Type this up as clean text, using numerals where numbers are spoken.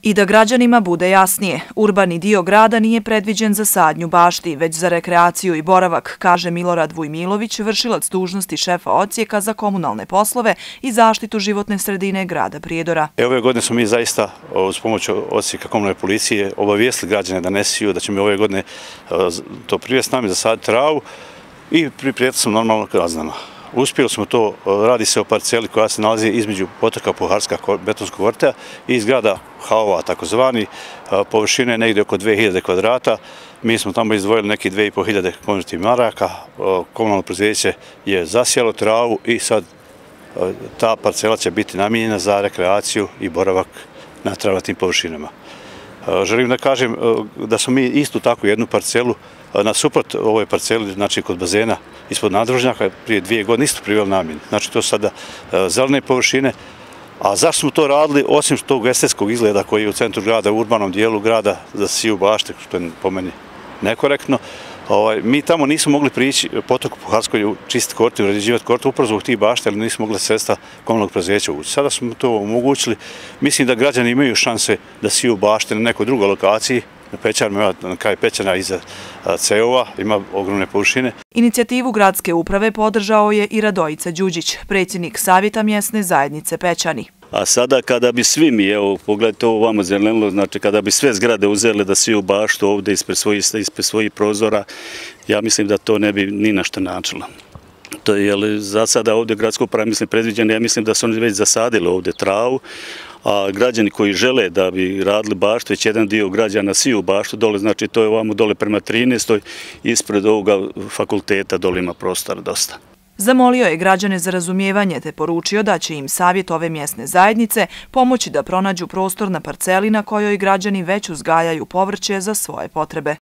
I da građanima bude jasnije, urbani dio grada nije predviđen za sadnju bašti, već za rekreaciju i boravak, kaže Milorad Vujmilović, vršilac dužnosti šefa odsjeka za komunalne poslove i zaštitu životne sredine grada Prijedora. Ove godine smo mi zaista uz pomoć odsjeka komunalne policije obavijestili građane da ne siju, da ćemo ove godine to privesti nami zasaditi travu i priprijetili smo normalno kaznama. Uspjeli smo to, radi se o parceli koja se nalazi između potoka Puharska betonskog vrta i iz grada Haova, takozvani, površine negdje oko 2000 kvadrata. Mi smo tamo izdvojili neki 2500 konvertnih maraka, komunalno preduzeće je zasijalo travu i sad ta parcela će biti namijenjena za rekreaciju i boravak na travnatim površinama. Želim da kažem da smo mi istu takvu jednu parcelu nasuprot ovoj parceli, znači kod bazena ispod nadvožnjaka, prije 2 godine isto priveli namjenu. Znači to su sada zelene površine. A zašto smo to radili, osim tog estetskog izgleda koji je u centru grada, u urbanom dijelu grada, da siju bašte, što je po meni nekorektno, mi tamo nismo mogli prići potoku Puharskoj, čistiti kortu, uređivati kortu, upravo zbog tih bašta, ali nismo mogli sredstva komunalnog preduzeća ući. Sada smo to omogućili. Mislim da građani imaju šanse da siju bašte na nekoj drugoj lokaciji, na Pećanima, na kraju Pećana iza Ceova, ima ogromne površine. Inicijativu gradske uprave podržao je i Radojica Đuđić, predsjednik Savjeta mjesne zajednice Pećani. A sada kada bi svi mi, evo pogledajte ovo vamo zelenilo, znači kada bi sve zgrade uzeli da siju baštu ovdje ispred svojih prozora, ja mislim da to ne bi ni na što načelo. To je za sada ovdje gradska uprava mislim predviđena, ja mislim da su oni već zasadili ovdje travu, a građani koji žele da bi radili baštu, već jedan dio građana siju baštu dole, znači to je ovamo dole prema 13. ispred ovoga fakulteta dole ima prostora dosta. Zamolio je građane za razumijevanje te poručio da će im savjet ove mjesne zajednice pomoći da pronađu prostor na parceli na kojoj građani već uzgajaju povrće za svoje potrebe.